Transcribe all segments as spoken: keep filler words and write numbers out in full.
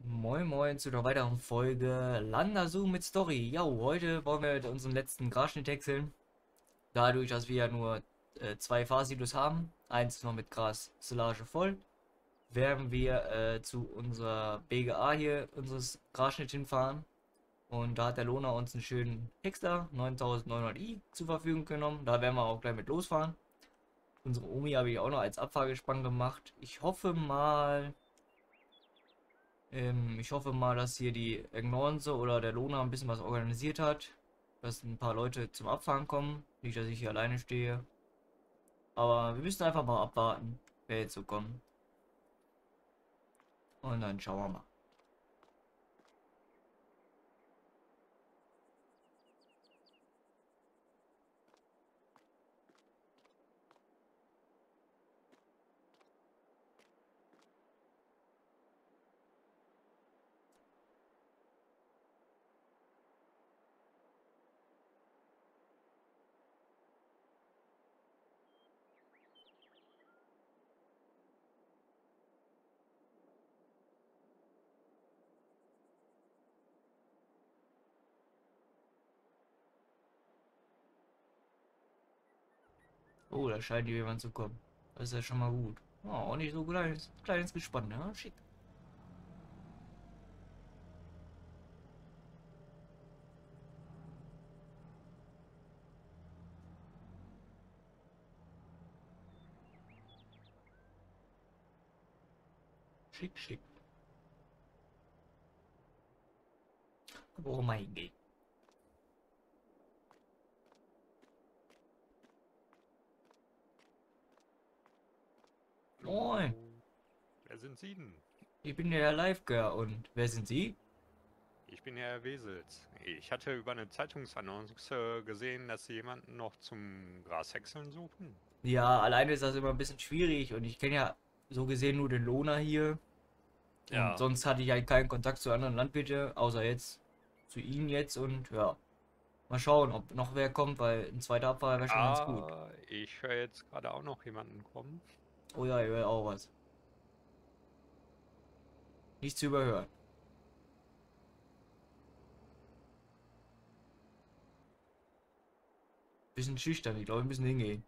Moin Moin zu einer weiteren Folge Landasu mit Story. Ja, heute wollen wir unseren letzten Grasschnitt häckseln. Dadurch, dass wir ja nur äh, zwei Fahrsilos haben, eins noch mit Gras-Silage voll, werden wir äh, zu unserer B G A hier unseres Grasschnitt hinfahren. Und da hat der Lohner uns einen schönen Häcksler neuntausendneunhundert i zur Verfügung genommen. Da werden wir auch gleich mit losfahren. Unsere Omi habe ich auch noch als Abfahrgespann gemacht. Ich hoffe mal... Ähm, ich hoffe mal, dass hier die Ignorance oder der Lohner ein bisschen was organisiert hat. Dass ein paar Leute zum Abfahren kommen. Nicht, dass ich hier alleine stehe. Aber wir müssen einfach mal abwarten, wer jetzt so kommt. Und dann schauen wir mal. Oh, da scheint hier jemand zu kommen. Das ist ja schon mal gut. Oh, auch nicht so kleines, kleines Gespann, ne? Schick. Schick, schick. Oh mein Gott. Moin. Wer sind Sie denn? Ich bin der Herr Livegirl und wer sind Sie? Ich bin Herr Wesels. Ich hatte über eine Zeitungsannonce gesehen, dass Sie jemanden noch zum Grashäckseln suchen. Ja, alleine ist das immer ein bisschen schwierig und ich kenne ja so gesehen nur den Lohner hier. Und sonst hatte ich halt keinen Kontakt zu anderen Landwirten, außer jetzt zu Ihnen jetzt und ja. Mal schauen, ob noch wer kommt, weil ein zweiter Abfahrer wäre schon ganz gut. Ah, ich höre jetzt gerade auch noch jemanden kommen. Oh ja, ich höre auch was. Nicht zu überhören. Bisschen schüchtern, ich glaube, wir müssen hingehen.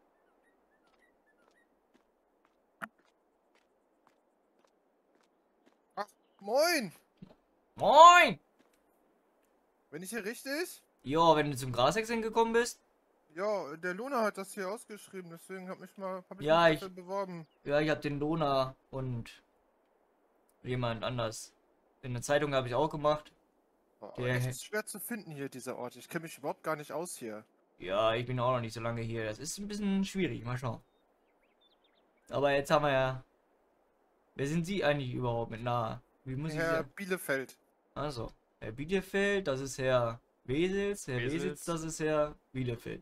Ach, moin! Moin! Bin ich hier richtig? Ja, wenn du zum Grashäckseln gekommen bist. Ja, der Luna hat das hier ausgeschrieben, deswegen hab mich mal hab ich Ja, mich ich- dafür beworben. Ja, ich habe den Lohner und jemand anders. In der Zeitung habe ich auch gemacht. Boah, Der- es ist schwer zu finden hier, dieser Ort. Ich kenne mich überhaupt gar nicht aus hier. Ja, ich bin auch noch nicht so lange hier. Das ist ein bisschen schwierig. Mal schauen. Aber jetzt haben wir ja... Wer sind Sie eigentlich überhaupt mit nah? Wie muss ich Herr sagen? Bielefeld. Also, Herr Bielefeld, das ist Herr Wesels. Herr Wesels. Wesels, das ist Herr Bielefeld.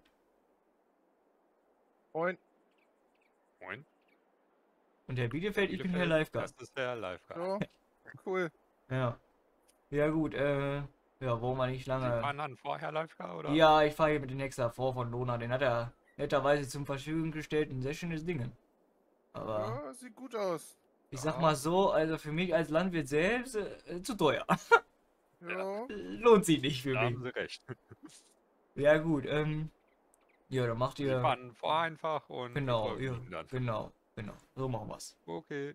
Moin. Moin. Und Herr Bielefeld, ich bin Herr Bielefeld, Livegard. Das ist der Livegard. Ja, cool. Ja. Ja gut, äh... Ja, wollen wir nicht Sie lange... fahren dann vorher Livegard, oder? Ja, ich fahre hier mit dem Hexer vor von Lona. Den hat er netterweise zum Verfügung gestellt. Ein sehr schönes Ding. Aber Ja, sieht gut aus. ich sag Ja. mal so, also für mich als Landwirt selbst äh, zu teuer. Ja. Lohnt sich nicht für Da mich. haben Sie recht. Ja gut, ähm... Ja, dann macht Sie ihr... fahren vor einfach und wir Genau, folgen ja, Ihnen dann. genau, genau. So machen wir's. Okay.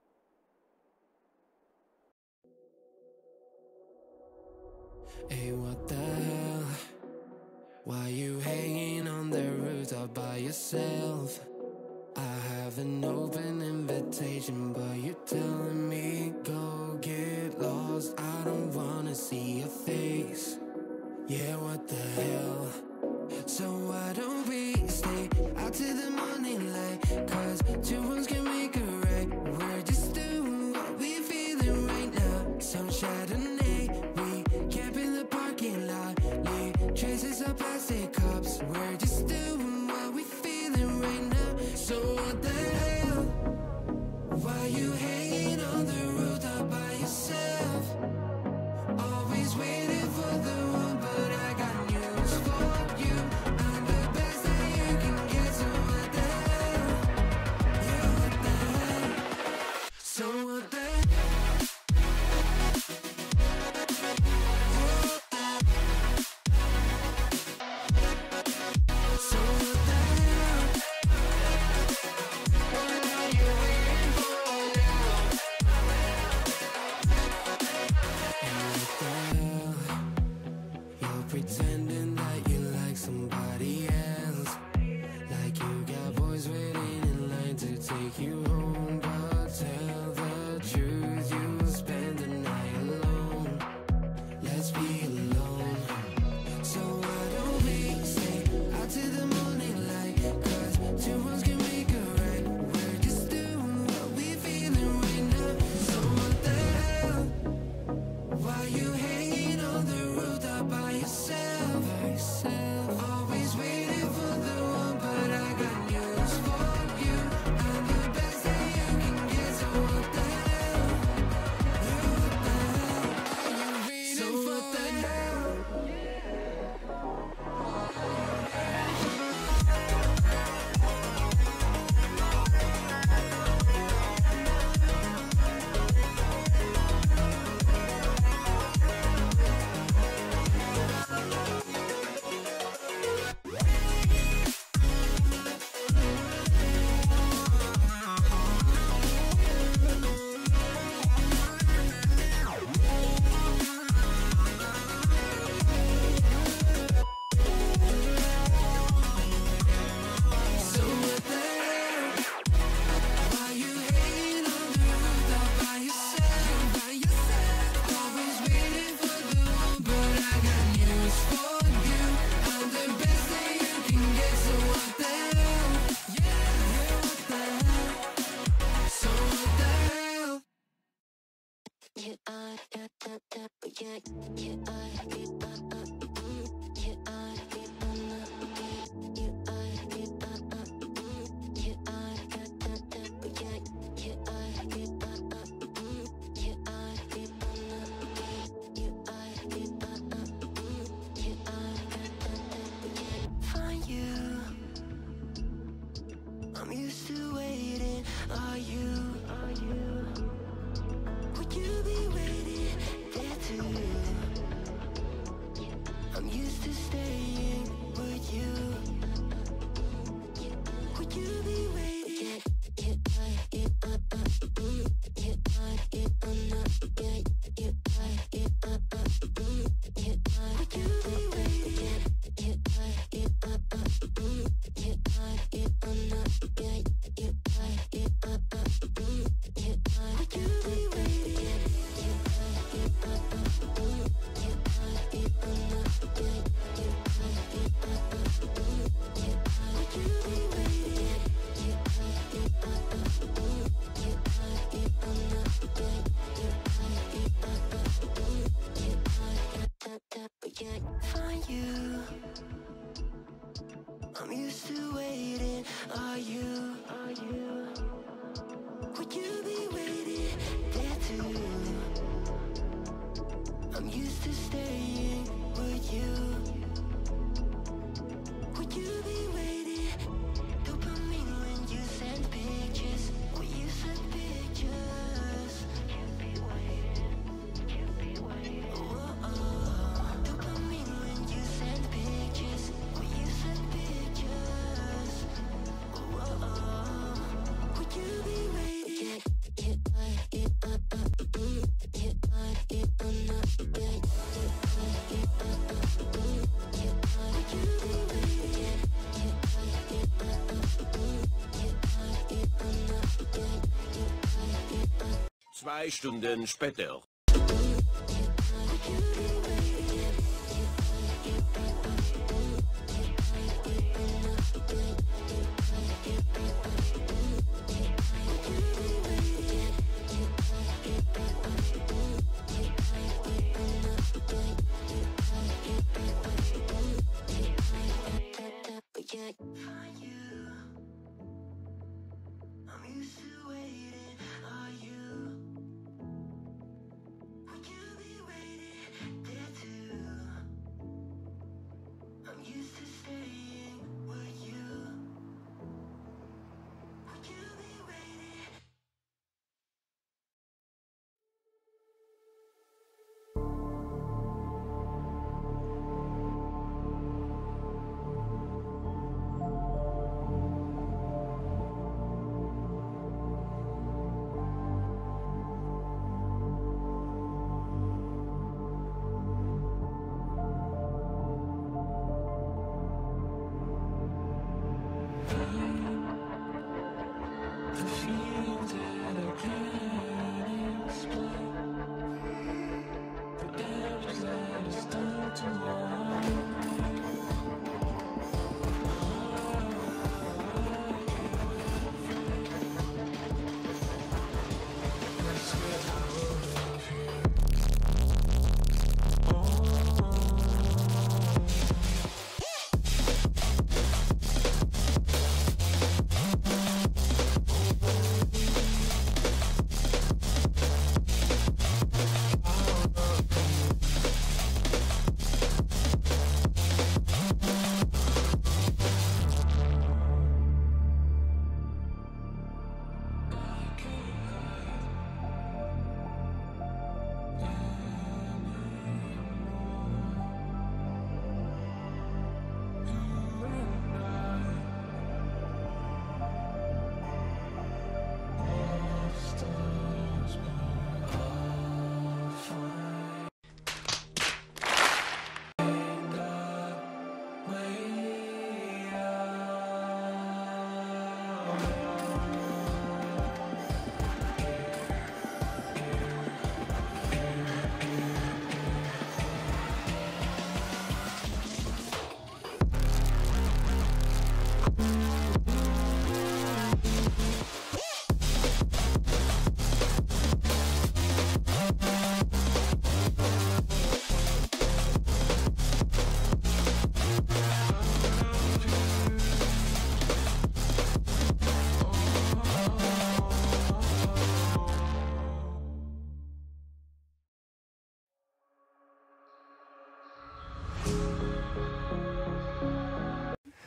Hey, what the hell? Why you hanging on the rooftop by yourself? I have an open invitation, but you're telling me go get lost. I don't wanna see your face. Yeah, what the hell? So why don't we stay out to the morning light? Cause two wrongs can make a right. We're just doing what we feeling right now. Some Chardonnay, we camp in the parking lot. Leave traces of plastic cups. We're just doing what we feeling right now. So what the hell? Why you hanging on the rooftop by yourself? Always waiting for the one, but I got news for you. I'm the best that you can get, so what the hell? Yeah, what the hell? Find you. I'm used to waiting. Are you? Are you? Would you be waiting there too? I'm used to staying. Would you? Would you be waiting? Would you be waiting? Find you. I'm used to waiting. Are you? Are you? Would you be waiting there too? I'm used to staying. Would you? Would you be waiting? Dopamine when you send pictures. When you send pictures. Can't be waiting. Can't be waiting. Oh, oh. Dopamine when you send pictures. When you send pictures. Oh, oh. Would you be waiting? Zwei Stunden später. Find you. I'm used to waiting. Are you? Would you be waiting?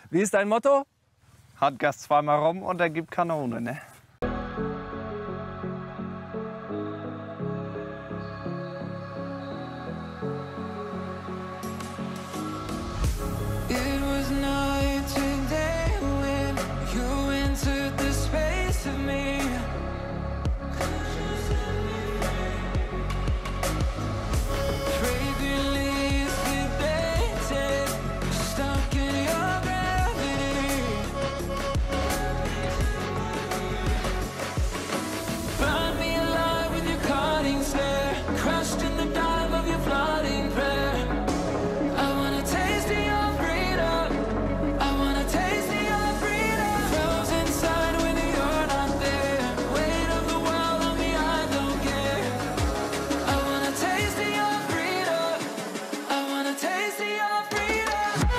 Wie ist dein Motto? Hat Gas zweimal rum und er gibt Kanone, ne? It was night today when you entered the space of me. Fragrantly sedated, stuck in your gravity. Burn me alive with your cutting stare, crushed in the dive of your flooding prayer. I wanna taste of your freedom. I wanna taste of your freedom. Frozen inside when you're not there. Weight of the world on me, I don't care. I wanna taste of your freedom. I wanna taste of your freedom.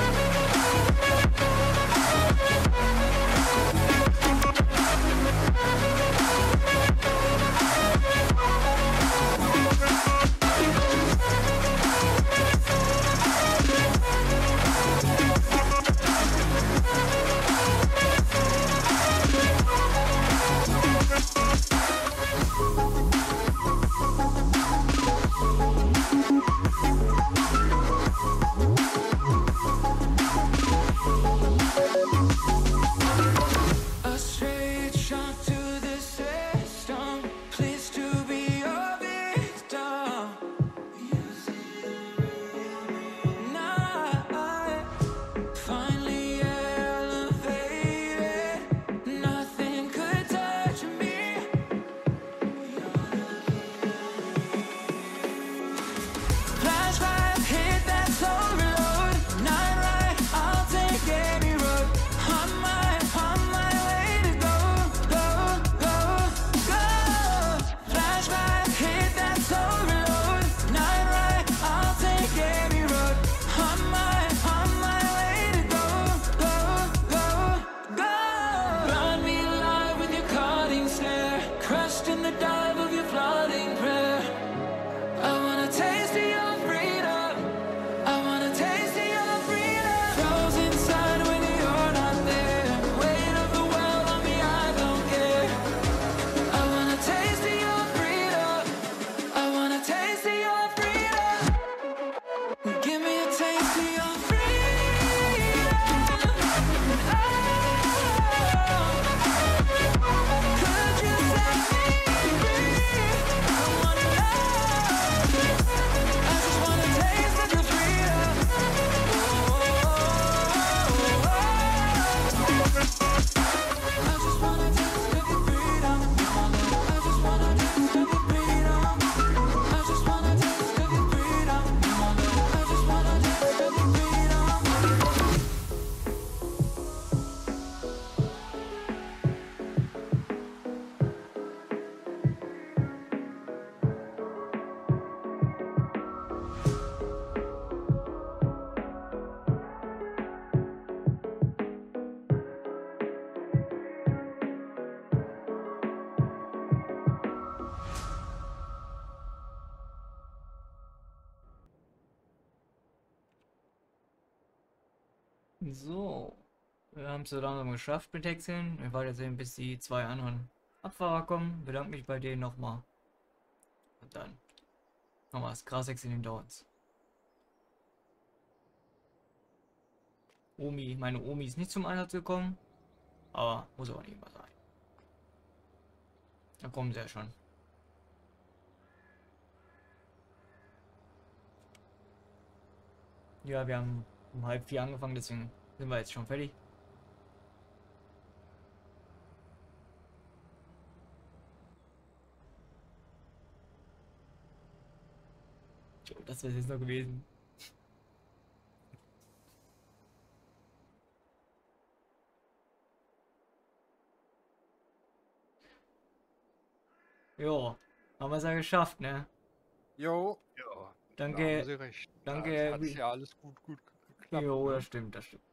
A straight shot to the system. Pleased to be your victim. Now I finally elevated. Nothing could touch me. Flashlight hit that soul reload. Night ride, I'll take any road. On my, on my way to go, go, go, go. Flashlight hit that soul reload. Night ride, I'll take any road. On my, on my way to go, go, go, go. Burn me alive with your cutting stare, crushed in the dive of your flooding prayer. I wanna taste of your freedom. I wanna taste of your freedom. Frozen inside when you're not there. Weight of the world on me, I don't care. I wanna taste of your freedom. I wanna taste of your freedom. Give me a taste of your freedom. Oh, could you set me free? I wanna know. I just wanna taste of your freedom. I just wanna taste of your freedom. I just wanna taste of your freedom. I just wanna taste of your freedom. I just wanna taste of your freedom. So, wir haben es so langsam geschafft mit Häckseln. Wir warten jetzt eben, bis die zwei anderen Abfahrer kommen. Bedanke mich bei denen nochmal. Und dann haben wir das Grashäckseln hinter uns. Omi, meine Omi ist nicht zum Einsatz gekommen. Aber muss auch nicht immer sein. Da kommen sie ja schon. Ja, wir haben um halb vier angefangen, deswegen sind wir jetzt schon fertig. Jo, das wäre jetzt noch gewesen. Jo, haben wir es ja geschafft, ne? Jo, Ja, da Danke. haben Sie recht. Danke, Hat wie- ja alles gut, gut geklappt. Jo, ne? das stimmt, das stimmt.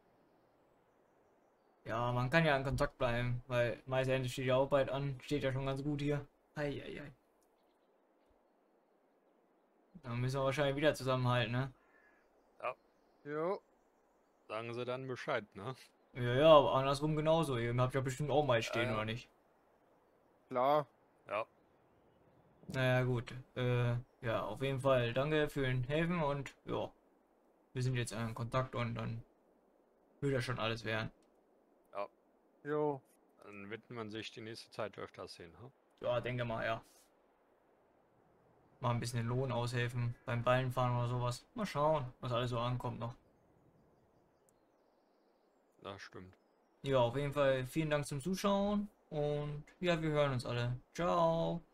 Ja, man kann ja in Kontakt bleiben, weil Maiseende steht ja auch bald an. Steht ja schon ganz gut hier. Eieiei. Dann müssen wir wahrscheinlich wieder zusammenhalten, ne? jo. Sagen Sie dann Bescheid, ne? Ja, ja, aber andersrum genauso. Ihr habt ja bestimmt auch mal stehen, Ja. oder nicht? Klar. Ja, Naja, gut. Äh, ja, auf jeden Fall danke für den Helfen und ja, wir sind jetzt in Kontakt und dann wird das schon alles werden. Jo. dann wird man sich die nächste Zeit öfters sehen. Hm? Ja, denke mal, ja. Mal ein bisschen den Lohn aushelfen beim Ballenfahren oder sowas. Mal schauen, was alles so ankommt noch. Das stimmt. Ja, auf jeden Fall vielen Dank zum Zuschauen und ja, wir hören uns alle. Ciao.